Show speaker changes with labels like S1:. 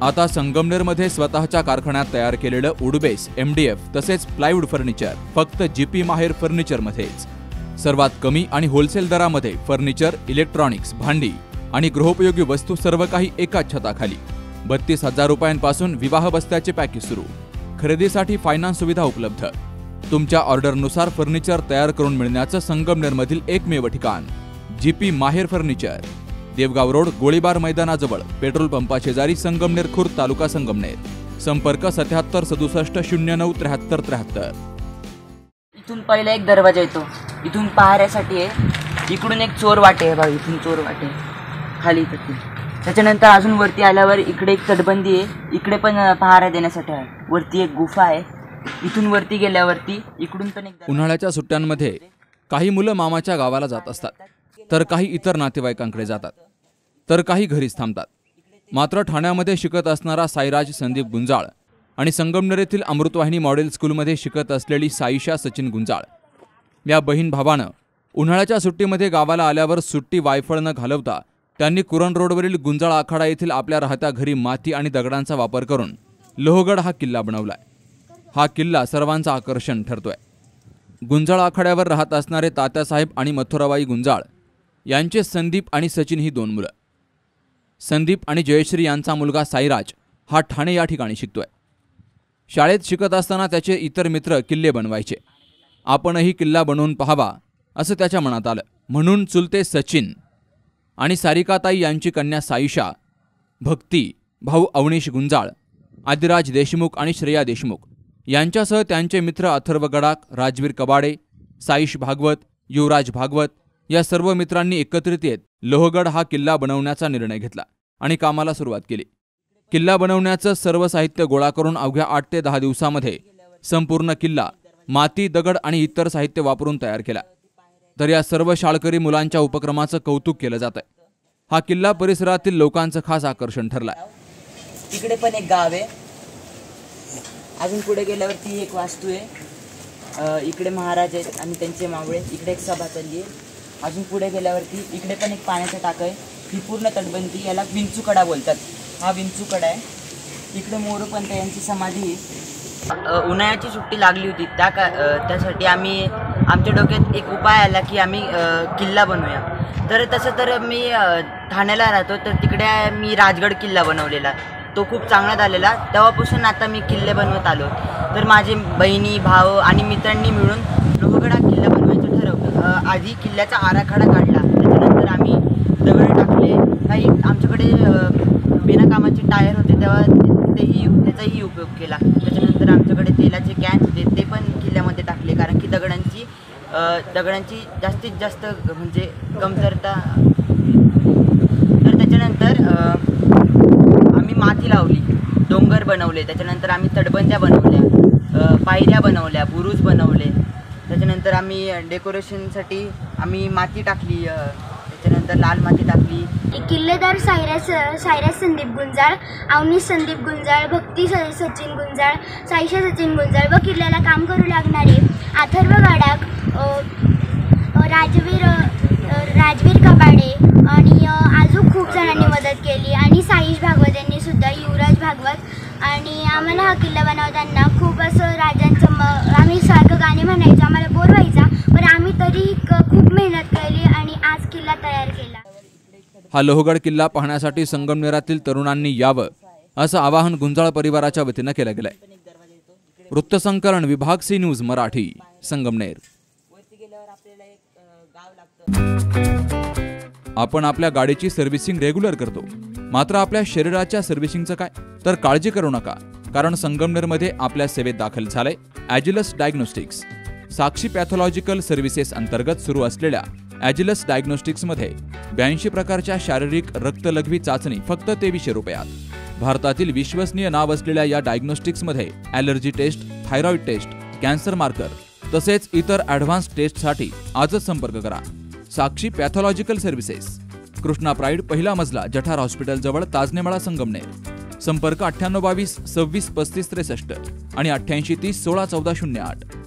S1: आता संगमनेरमध्ये स्वतःच्या कारखान्यात तयार केलेलं वुडबेस, MDF तसेच प्लायवूड फर्निचर फक्त GP माहेर फर्निचरमध्येच. सर्वात कमी आणि होलसेल दरामध्ये फर्निचर, इलेक्ट्रॉनिक्स, भांडी आणि गृहोपयोगी वस्तू सर्व काही एकाच छताखाली. 32,000 रुपयांपासून विवाह बस्त्याचे पॅकेज सुरू. खरेदीसाठी फायनान्स सुविधा उपलब्ध. तुमच्या ऑर्डरनुसार फर्निचर तयार करून मिळण्याचं संगमनेरमधील एकमेव ठिकाण GP माहेर फर्निचर. देवगाव रोड, गोळीबार मैदानाजवळ, पेट्रोल पंपा शेजारी, संगमनेर खुर्द, तालुका संगमनेर. संपर्क 77 67 09 73 73.
S2: इथून पहिला एक दरवाजा येतो, इथून पहाऱ्यासाठी आहे. इकडून एक चोर वाटे आहे बघा, इथून चोर वाटे खाली तिथे. त्याच्यानंतर अजून वरती आल्यावर इकडे एक तटबंदी आहे, इकडे पण पहारा देण्यासाठी आहे. वरती एक गुफा आहे. इथून वरती गेल्यावरती इकडून पण एक.
S1: उन्हाळ्याच्या सुट्ट्यांमध्ये काही मुलं मामाच्या गावाला जात असतात, तर काही इतर नातेवाईकांकडे जातात, तर काही घरीच थांबतात. मात्र ठाण्यामध्ये शिकत असणारा साईराज संदीप गुंजाळ आणि संगमनेर येथील अमृतवाहिनी मॉडेल स्कूलमध्ये शिकत असलेली साईशा सचिन गुंजाळ या बहीण भावानं उन्हाळ्याच्या सुट्टीमध्ये गावाला आल्यावर सुट्टी वायफळ न घालवता त्यांनी कुरण रोडवरील गुंजाळ आखाडा येथील आपल्या राहत्या घरी माती आणि दगडांचा वापर करून लोहगड हा किल्ला बनवलाय. हा किल्ला सर्वांचं आकर्षण ठरतोय. गुंजाळ आखाड्यावर राहत असणारे तात्यासाहेब आणि मथुराबाई गुंजाळ यांचे संदीप आणि सचिन ही 2 मुलं. संदीप आणि जयश्री यांचा मुलगा साईराज हा ठाणे या ठिकाणी शिकतोय. शाळेत शिकत असताना त्याचे इतर मित्र किल्ले बनवायचे. आपणही किल्ला बनवून पाहावा असं त्याच्या मनात आलं. म्हणून चुलते सचिन आणि सारिकाताई यांची कन्या साईशा, भक्ती, भाऊ अवनीश गुंजाळ, आदिराज देशमुख आणि श्रेया देशमुख यांच्यासह त्यांचे मित्र अथर्व गडाख, राजवीर कबाडे, साईश भागवत, युवराज भागवत या सर्व मित्रांनी एकत्रित येत लोहगड हा किल्ला बनवण्याचा निर्णय घेतला आणि कामाला सुरुवात केली. किल्ला बनवण्याचं सर्व साहित्य गोळा करून अवघ्या 8 ते 10 दिवसामध्ये संपूर्ण किल्ला माती, दगड आणि इतर साहित्य वापरून तयार केला. तर या सर्व शाळकरी मुलांच्या उपक्रमाचं कौतुक केलं जात आहे. हा किल्ला परिसरातील लोकांचं खास आकर्षण ठरलाय.
S2: इकडे पण एक गाव आहे. अजून पुढे गेल्यावरती एक वास्तू आहे. इकडे महाराज आहेत आणि त्यांचे मावळे. इकडे एक सभा चालली आहे. अजून पुढे गेल्यावरती इकडे पण एक पाण्याचा टाका आहे. ही पूर्ण तटबंदी, याला विंचूकडा बोलतात. हा विंचूकडा आहे. इकडे मोरोपंत यांची समाधी आहे. उन्हाळ्याची सुट्टी लागली होती, त्यासाठी आम्ही आमच्या डोक्यात एक उपाय आला की आम्ही किल्ला बनवूया. तर तसं तर मी ठाण्याला राहतो, तर तिकडे मी राजगड किल्ला बनवलेला. तो खूप चांगला झालेला. तेव्हापासून आता मी किल्ले बनवत आलो. तर माझे बहिणी, भाऊ आणि मित्रांनी मिळून लोहगड हा किल्ला बनवायचं ठरवलं. आधी किल्ल्याचा आराखडा काढला. त्याच्यानंतर आम्ही दगड टाकले. काही आमच्याकडे बिनाकामाचे टायर होते, तेव्हा त्याचाही उपयोग केला. त्याच्यानंतर आमच्याकडे तेलाचे कॅन होते, ते पण किल्ल्यामध्ये टाकले. कारण की दगडांची जास्तीत जास्त म्हणजे कमतरता. तर त्याच्यानंतर आम्ही माती लावली, डोंगर बनवले. त्याच्यानंतर आम्ही तटबंद्या बनवल्या, पायऱ्या बनवल्या, बुरुज बनवले. त्याच्यानंतर आम्ही डेकोरेशनसाठी आम्ही माती टाकली. त्याच्यानंतर लाल माती टाकली.
S3: किल्लेदार सायराज संदीप गुंजाळ, अवनीश संदीप गुंजाळ, भक्ती सचिन गुंजाळ, साईशा सचिन गुंजाळ व किल्ल्याला काम करू लागणारे अथर्व गडाख, राजवीर कबाडे आणि अजून खूप जणांनी मदत केली. आणि साईश भागवत यांनी सुद्धा, युवराज भागवत. आणि आम्हाला हा किल्ला बनवताना खूप असं राजांचं आम्ही सारखं गाणे म्हणायचं, आम्हाला बोर व्हायचा, पण आम्ही तरी खूप मेहनत केली आणि आज किल्ला तयार केला.
S1: हा लोहगड किल्ला पाहण्यासाठी संगमनेरातील तरुणांनी यावं असं आवाहन गुंजाळ परिवाराच्या वतीनं केलं गेलंय. वृत्तसंकलन विभाग सी न्यूज मराठी, संगमनेर. आपण आपल्या गाडीची सर्व्हिसिंग रेग्युलर करतो, मात्र आपल्या शरीराच्या सर्व्हिसिंगचं काय? तर काळजी करू नका, कारण संगमनेरमध्ये आपल्या सेवेत दाखल झालंय Agilus diagnostics. Sakshi pathological services अंतर्गत सुरू असलेल्या ॲजिलस डायग्नोस्टिक्समध्ये 82 प्रकारच्या शारीरिक रक्तलघवी चाचणी फक्त 2300 रुपयात. भारतातील विश्वसनीय नाव असलेल्या या डायग्नोस्टिक्समध्ये allergy test, thyroid test, cancer marker तसेच इतर ॲडव्हान्स टेस्टसाठी आजच संपर्क करा. Sakshi pathological services, Krishna pride, पहिला मजला, जठार हॉस्पिटल जवळ, ताजनेमाळा, संगमनेर. संपर्क 9822 26 35 63 आणि 88 30 16 14 08.